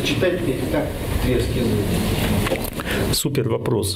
сочетать как две аскезы? Супер вопрос.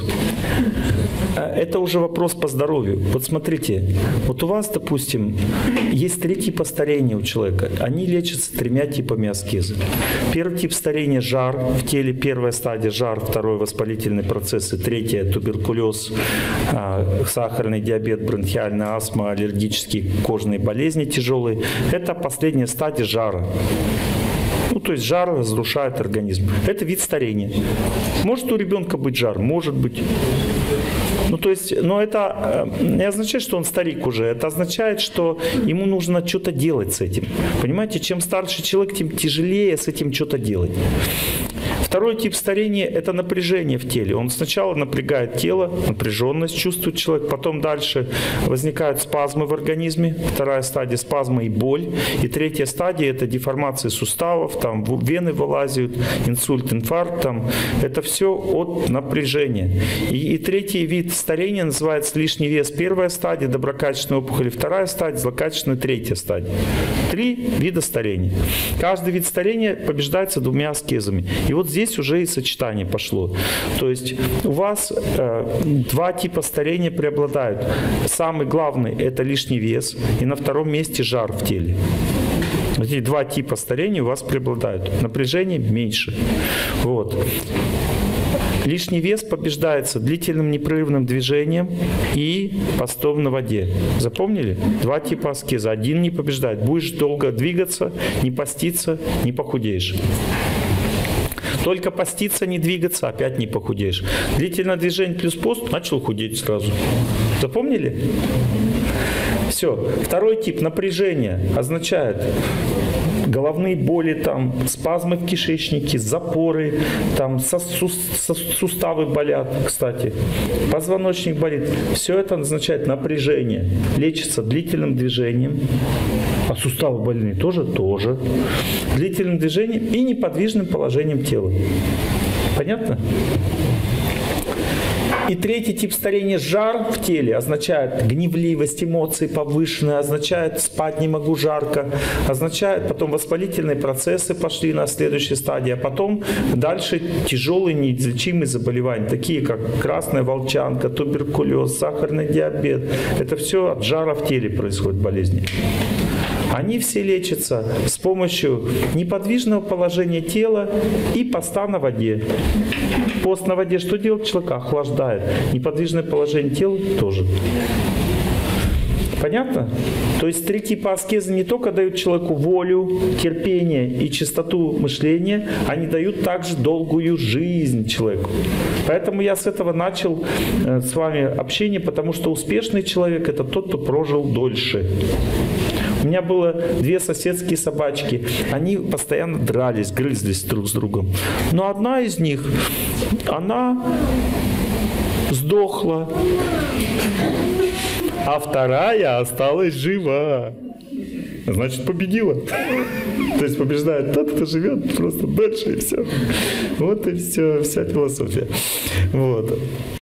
Это уже вопрос по здоровью. Вот смотрите, вот у вас, допустим, есть 3 типа старения у человека. Они лечатся 3 типами аскезы. Первый тип старения – жар в теле. Первая стадия – жар, второй – воспалительные процессы, третья – туберкулез, сахарный диабет, бронхиальная астма, аллергические кожные болезни тяжелые. Это последняя стадия жара. Ну, то есть жар разрушает организм. Это вид старения. Может у ребенка быть жар? Может быть. Ну, то есть, но это не означает, что он старик уже. Это означает, что ему нужно что-то делать с этим. Понимаете, чем старше человек, тем тяжелее с этим что-то делать. Второй тип старения – это напряжение в теле. Он сначала напрягает тело, напряженность чувствует человек, потом дальше возникают спазмы в организме. Вторая стадия – спазмы и боль. И третья стадия – это деформация суставов, там вены вылазят, инсульт, инфаркт. Там. Это все от напряжения. И третий вид старения называется лишний вес. Первая стадия – доброкачественная опухоль. Вторая стадия – злокачественная, третья стадия. 3 вида старения. Каждый вид старения побеждается 2 аскезами. И вот здесь уже и сочетание пошло. То есть у вас 2 типа старения преобладают. Самый главный – это лишний вес. И на втором месте жар в теле. Эти 2 типа старения у вас преобладают. Напряжение меньше. Вот. Лишний вес побеждается длительным непрерывным движением и постом на воде. Запомнили? 2 типа аскеза. Один не побеждает. Будешь долго двигаться, не поститься, не похудеешь. Только поститься, не двигаться, опять не похудеешь. Длительное движение плюс пост, начал худеть сразу. Запомнили? Все. Второй тип напряжения означает головные боли, там, спазмы в кишечнике, запоры, там, суставы болят, кстати, позвоночник болит. Все это означает напряжение. Лечится длительным движением. А суставы больные тоже? Тоже. Длительным движением и неподвижным положением тела. Понятно? И третий тип старения – жар в теле, означает гневливость, эмоции повышенные, означает спать не могу, жарко, означает потом воспалительные процессы пошли на следующей стадии, а потом дальше тяжелые неизлечимые заболевания, такие как красная волчанка, туберкулез, сахарный диабет. Это все от жара в теле происходят болезни. Они все лечатся с помощью неподвижного положения тела и поста на воде. Пост на воде что делает? Человека охлаждает. Неподвижное положение тела тоже. Понятно? То есть 3 типа аскезы не только дают человеку волю, терпение и чистоту мышления, они дают также долгую жизнь человеку. Поэтому я с этого начал с вами общение, потому что успешный человек – это тот, кто прожил дольше. У меня было 2 соседские собачки. Они постоянно дрались, грызлись друг с другом. Но одна из них, она сдохла, а вторая осталась жива. Значит, победила. То есть побеждает тот, кто живет просто дольше, и все. Вот и все, вся философия. Вот.